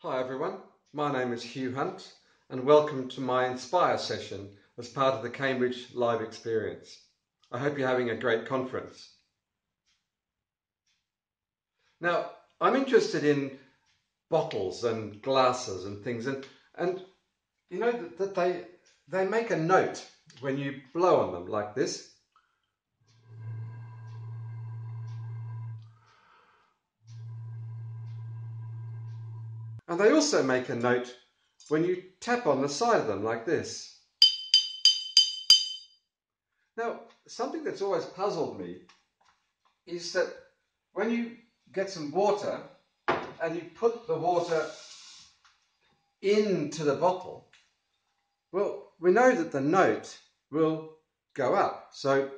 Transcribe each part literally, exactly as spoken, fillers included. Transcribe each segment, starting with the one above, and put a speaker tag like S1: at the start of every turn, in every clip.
S1: Hi everyone, my name is Hugh Hunt and welcome to my Inspire session as part of the Cambridge Live Experience. I hope you're having a great conference. Now, I'm interested in bottles and glasses and things, and, and you know that, that they, they make a note when you blow on them like this. And they also make a note when you tap on the side of them like this. Now, something that's always puzzled me is that when you get some water and you put the water into the bottle, well, we know that the note will go up. So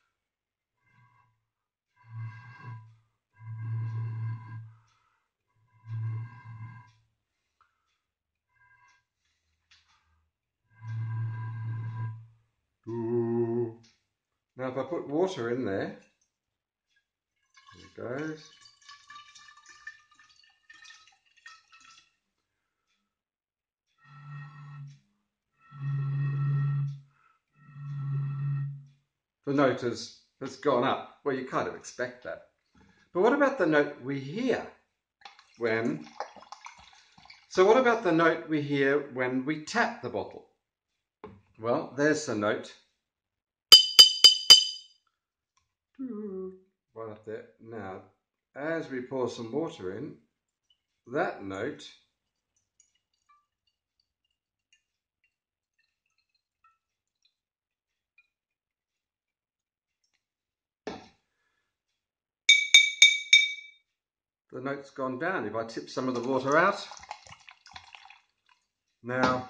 S1: now if I put water in there, there it goes. The note has, has gone up. Well, you kind of expect that. But what about the note we hear when... So what about the note we hear when we tap the bottle? Well, there's the note. Right up there. Now, as we pour some water in, that note the note's gone down. If I tip some of the water out, now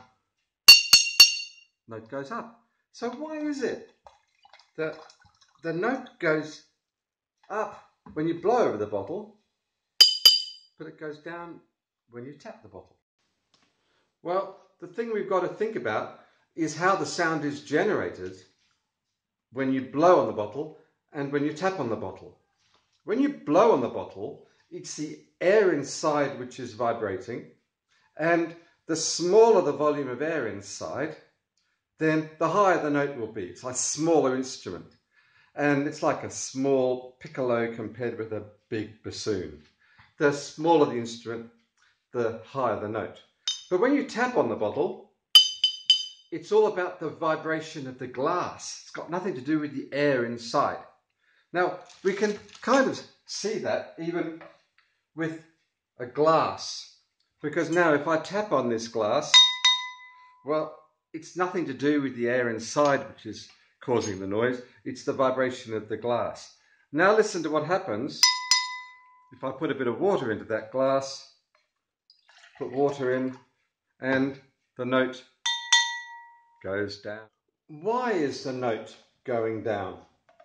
S1: note goes up. So why is it that the note goes up when you blow over the bottle, but it goes down when you tap the bottle? Well, the thing we've got to think about is how the sound is generated when you blow on the bottle and when you tap on the bottle. When you blow on the bottle, it's the air inside which is vibrating, and the smaller the volume of air inside, then the higher the note will be. It's like a smaller instrument, and it's like a small piccolo compared with a big bassoon. The smaller the instrument, the higher the note. But when you tap on the bottle, it's all about the vibration of the glass. It's got nothing to do with the air inside. Now, we can kind of see that even with a glass, because now if I tap on this glass, well, it's nothing to do with the air inside which is causing the noise. It's the vibration of the glass. Now listen to what happens if I put a bit of water into that glass, put water in, and the note goes down. Why is the note going down?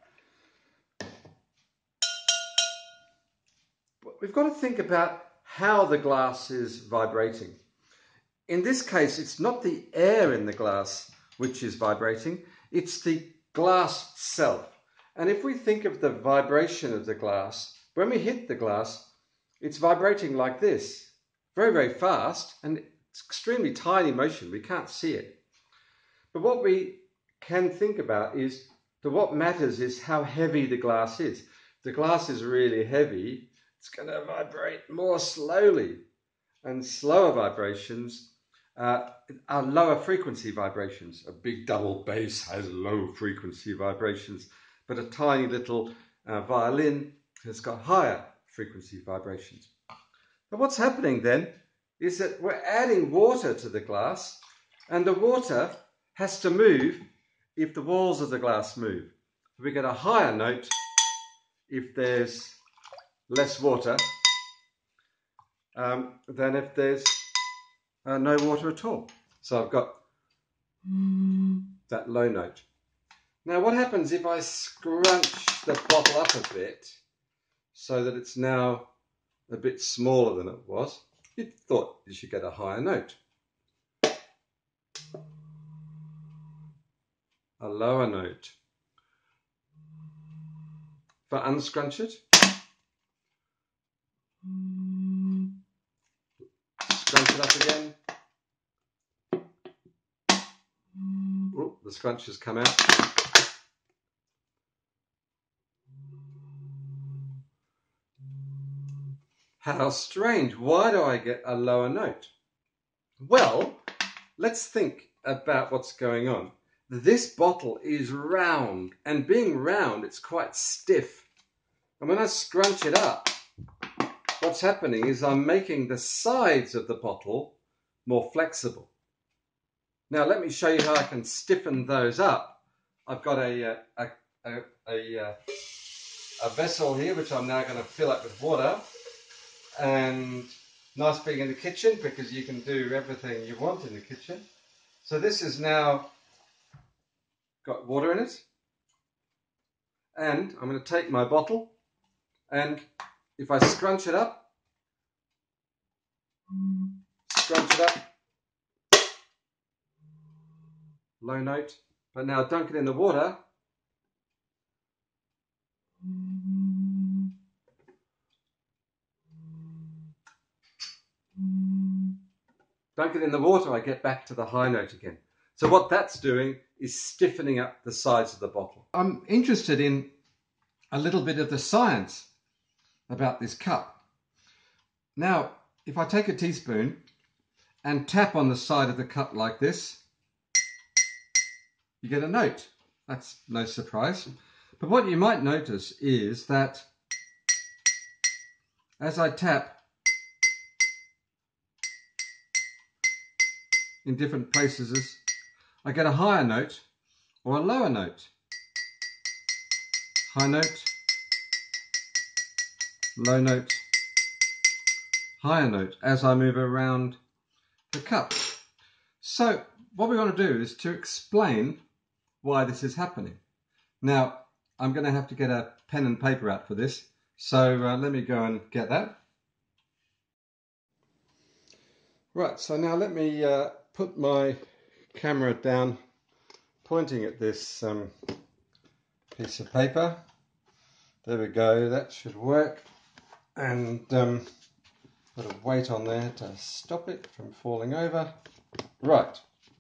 S1: We've got to think about how the glass is vibrating. In this case, it's not the air in the glass which is vibrating, it's the glass itself. And if we think of the vibration of the glass, when we hit the glass, it's vibrating like this, very, very fast, and it's extremely tiny motion. We can't see it. But what we can think about is that what matters is how heavy the glass is. If the glass is really heavy, it's going to vibrate more slowly, and slower vibrations uh, are lower frequency vibrations. A big double bass has low frequency vibrations, but a tiny little uh, violin has got higher frequency vibrations. But what's happening then is that we're adding water to the glass, and the water has to move if the walls of the glass move. We get a higher note if there's less water um, than if there's uh, no water at all. So I've got that low note. Now what happens if I scrunch the bottle up a bit so that it's now a bit smaller than it was? You'd thought you should get a higher note. A lower note. If I unscrunch it, scrunch again. Oh, the scrunch has come out. How strange. Why do I get a lower note? Well, let's think about what's going on. This bottle is round, and being round, it's quite stiff. And when I scrunch it up, what's happening is I'm making the sides of the bottle more flexible. Now, let me show you how I can stiffen those up. I've got a, a, a, a, a vessel here, which I'm now going to fill up with water. And nice being in the kitchen, because you can do everything you want in the kitchen. So this is now got water in it. And I'm going to take my bottle, and if I scrunch it up, scrunch it up, low note, but now dunk it in the water, dunk it in the water, I get back to the high note again. So what that's doing is stiffening up the sides of the bottle. I'm interested in a little bit of the science about this cup. Now, if I take a teaspoon and tap on the side of the cup like this, you get a note. That's no surprise. But what you might notice is that as I tap in different places, I get a higher note or a lower note. High note, low note, higher note as I move around the cup. So what we want to do is to explain why this is happening. Now, I'm going to have to get a pen and paper out for this, so uh, let me go and get that. Right, so now let me uh, put my camera down, pointing at this um, piece of paper. There we go, that should work. And um, put a weight on there to stop it from falling over. Right.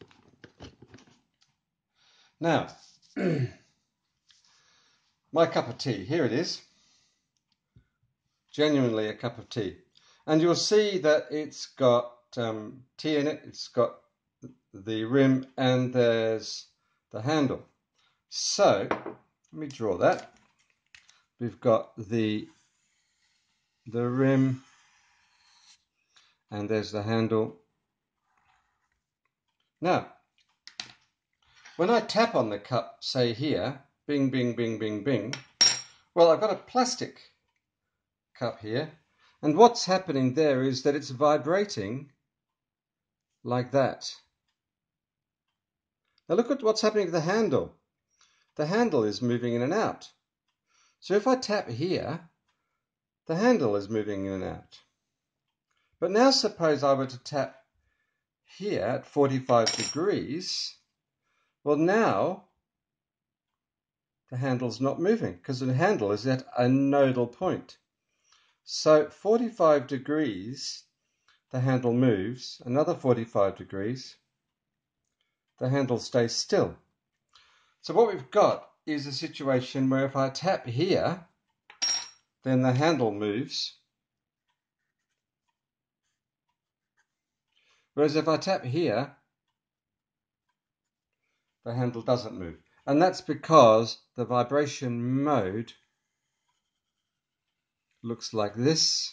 S1: Now, my cup of tea, here it is. Genuinely a cup of tea. And you'll see that it's got um, tea in it, it's got the rim, and there's the handle. So, let me draw that. We've got the, the rim, and there's the handle. Now, when I tap on the cup, say here, bing, bing, bing, bing, bing, well, I've got a plastic cup here, and what's happening there is that it's vibrating like that. Now look at what's happening to the handle. The handle is moving in and out. So if I tap here, the handle is moving in and out. But now suppose I were to tap here at forty-five degrees, well now the handle's not moving because the handle is at a nodal point. So forty-five degrees, the handle moves, another forty-five degrees, the handle stays still. So what we've got is a situation where if I tap here, then the handle moves. Whereas if I tap here, the handle doesn't move. And that's because the vibration mode looks like this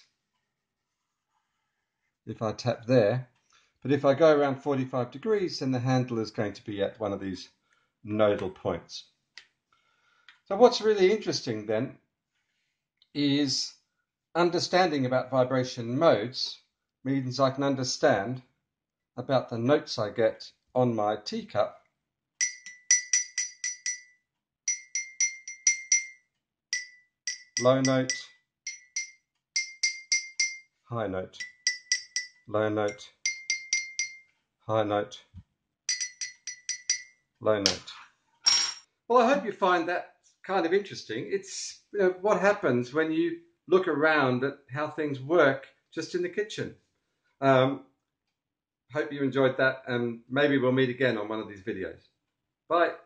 S1: if I tap there. But if I go around forty-five degrees, then the handle is going to be at one of these nodal points. So what's really interesting then is understanding about vibration modes means I can understand about the notes I get on my teacup. Low note, high note, low note, high note, low note. Well, I hope you find that kind of interesting. It's, you know, what happens when you look around at how things work just in the kitchen. Um, hope you enjoyed that, and maybe we'll meet again on one of these videos. Bye.